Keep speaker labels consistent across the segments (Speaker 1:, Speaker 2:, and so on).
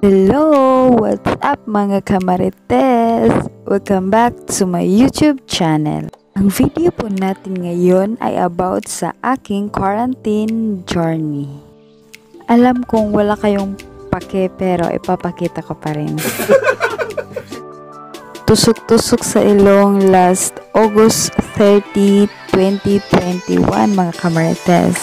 Speaker 1: Hello! What's up mga kamarites? Welcome back to my YouTube channel. Ang video po natin ngayon ay about sa aking quarantine journey. Alam kong wala kayong pake pero ipapakita ko pa rin. Tusok-tusok sa ilong last August 30, 2021 mga kamarites.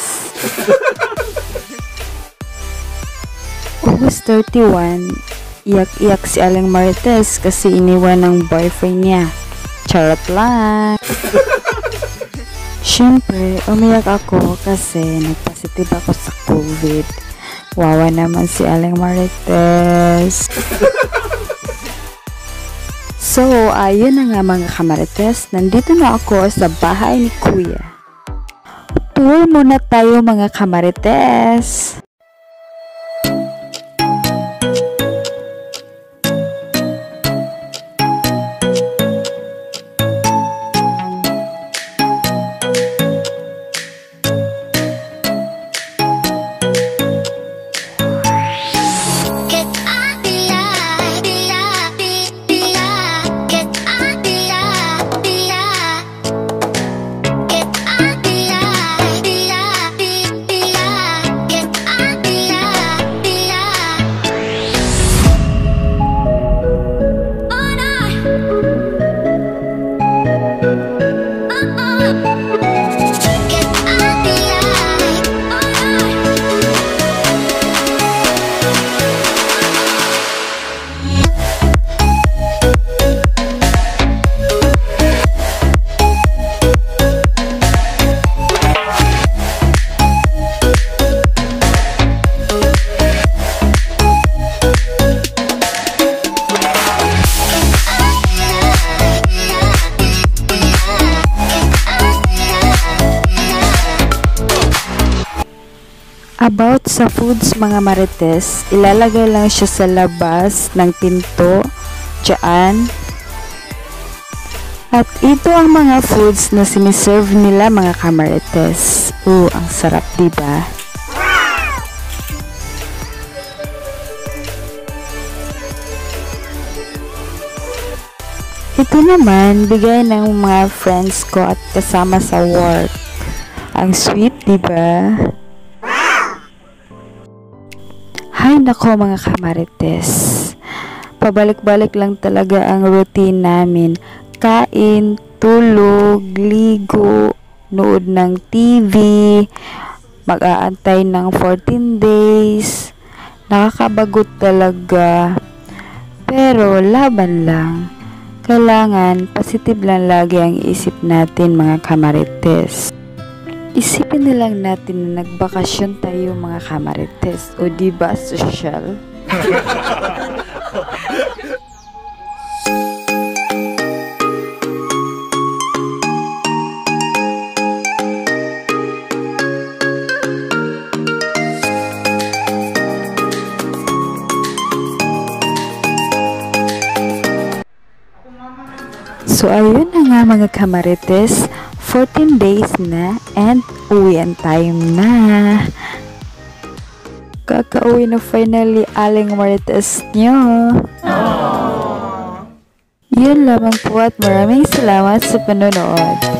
Speaker 1: August 31, iyak-iyak si Aling Marites kasi iniwan ng boyfriend niya. Charot lang! Siyempre, umiyak ako kasi nagpositive ako sa COVID. Wawa naman si Aling Marites. So, ayun na nga mga kamarites, nandito na ako sa bahay ni Kuya. Tour muna tayo mga kamarites. About sa foods mga marites, ilalagay lang siya sa labas ng pinto, dyan. At ito ang mga foods na siniserve nila mga kamarites. Ang sarap diba? Ito naman, bigay ng mga friends ko at kasama sa work. Ang sweet diba? Hay nako mga kamarites, pabalik-balik lang talaga ang routine namin. Kain, tulog, ligo, nood ng TV, mag-aantay ng 14 days. Nakakabagot talaga. Pero laban lang. Kailangan positive lang lagi ang isip natin mga kamarites. Isipin na lang natin na nagbakasyon tayo mga kamarites, o diba social? So ayun na nga mga kamarites, 14 days na and uwian time na. Kakauwi na finally Aling Marites nyo. Yun lamang po at maraming salamat sa panonood.